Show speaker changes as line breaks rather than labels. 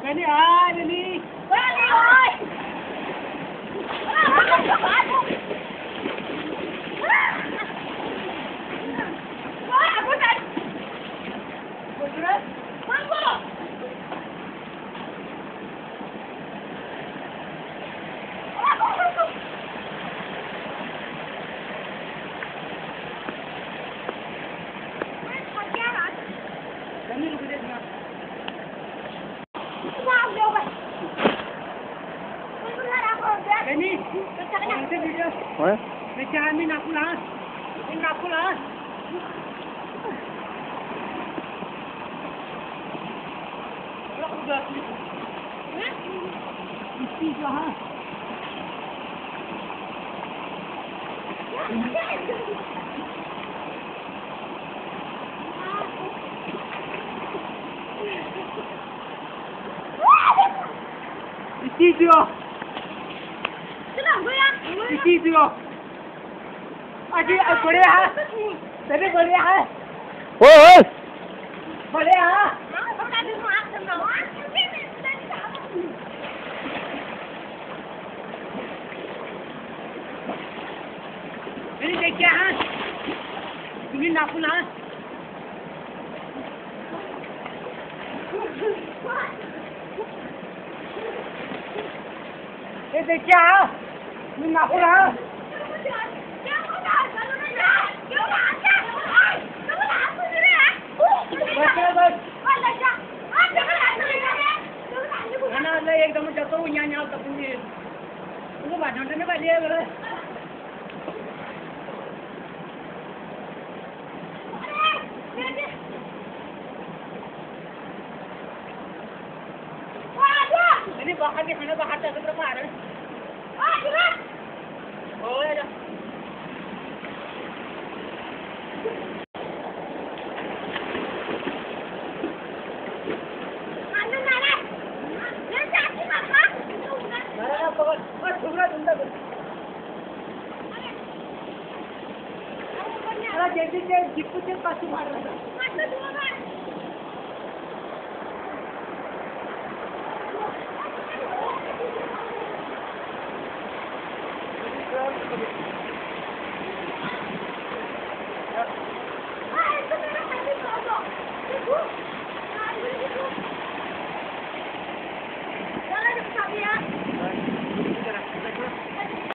Gani ah, Lili.
Gani ơi. Aku tak.
Betul?
Mambo.
Gani रुक जा ना. Gani. Nanti video.
What?
Macam ni nak pulang. Ini nak pulang. Kalau udah. Isi dah. Isi dia. इसी दियो अजी बड़े हैं तेरे बड़े हैं
ओए
बड़े हैं मेरी देख क्या है तुम्हें नाखून है ये देख क्या है तुम्हें नाखून है एकदम जतो यहाँ तपुंगी तुमको बांधने ने बाजी है बोले ini bahan di mana bahan tak berapa ada oh ya जैसे जिप्पू से पास मार रहा था